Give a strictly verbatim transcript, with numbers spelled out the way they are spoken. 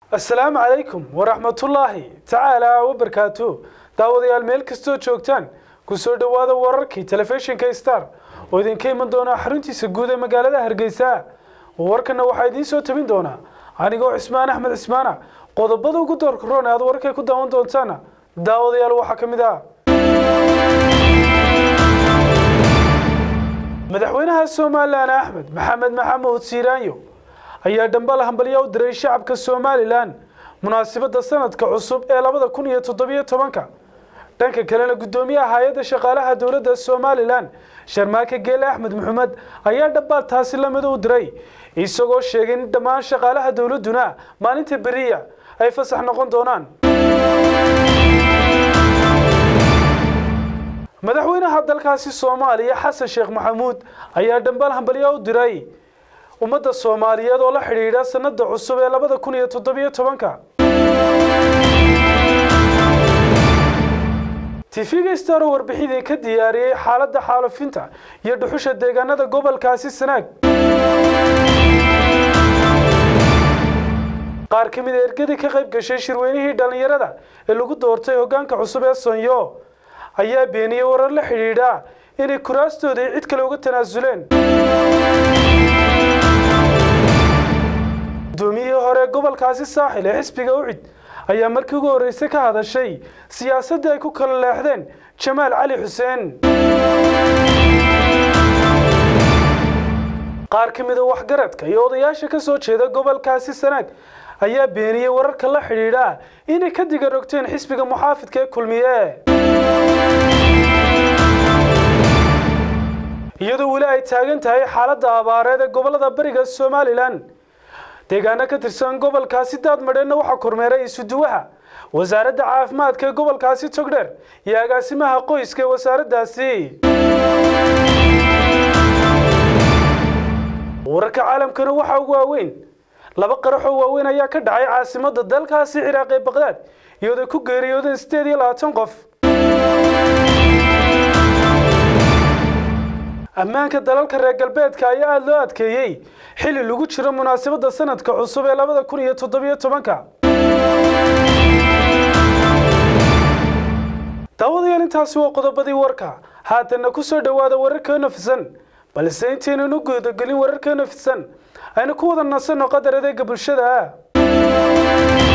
السلام عليكم ورحمة الله تعالى وبركاته. داوديال ميل كستو جوجتان كسو دوادا ورarkii telefishinka Star oo idinka iman doona xaruntiisa guud ee magaalada Hargeysa. Warkana waxa idin soo tabin doona anigoo Ismaan Axmed Ismaana. Qodobada ugu doorka roon aad warkay ku daawan doontaan. Daawadayaal waxa kamid ah madaxweynaha Soomaaliland Axmed Maxamed Maxamuud Siiraanyo ayaa dambal hambalyo u diray shacabka Soomaaliland munaasabada sanadka cusub ee laba kun iyo toddoba iyo toban. dhanka kalena gudoomiyaha hay'adda shaqaalaha dawladda Soomaaliland Sharmaake Geele Axmed Maxamed ayaa dambal taasi la mid u diray isagoo sheegay in dhammaan shaqaalaha dawladuna maalinta bariya ay fasax noqon doonaan. madaxweynaha dalkaasi Soomaaliya Xasan Sheekh Maxamuud ayaa dambal hambalyo u diray ummadda Soomaaliyeed oo la xiriira sanadda cusub ee laba kun iyo toddoba iyo toban. T V-ga Star warbixinay ka diyaariyay xaaladda xaalufinta iyo dhuxusha deegaanada gobolkaasi Sanaag. qaar ka mid ah ergadii ka qayb gashay shirweynihii dhalinyarada ee lagu doortay hoggaanka cusub ee Sonyo ayaa beeniyay warar la xiriira inay kuraastooda cid kale uga tanaasuleen. gudoomiyaha hore gobolkaasi Saaxil ee xisbiga Ucid ayaa markii ugu horeysay ka hadashay siyaasadda ay ku kala leexdeen Jamaal Cali Xuseen. qaar ka mid ah waxgaradka iyo odayaasha ka soo jeeda gobolkaasi Sanaag ayaa beeniyay wararka la xiriira inay ka diga rogteen xisbiga muxaafidka ee Kulmiye. iyadoo wali ay taagan tahay xaaladda abaareed ee gobolada bariga Soomaaliland deegaanka ka tirsan gobolkaasi Daadmadheena waxa kormeeray isuduwaha wasaaradda caafimaadka ee gobolkaasi Togdheer iyo agaasimaha qoyska ee wasaaraddaasi. wararka caalamkana waxa ugu waaweyn laba qarax oo waaweyn ayaa ka dhacay caasimadda dalkaasi Ciraaq ee Baghdad iyadoo ku geeriyoodeen sideed iyo labaatan qof. ammaanka dalalka reer galbeedka ayaa aad loo adkeeyay xilli lagu jiro munaasabada sanadka cusub ee laba kun iyo toddoba iyo toban. daawadayaal intaasi waa qodobadii warka haatana ku soo dhawaada wararka nafsan balse intaynanu gudagelin wararka nafsan aynu ku wada nasanno qadar adeega bulshada.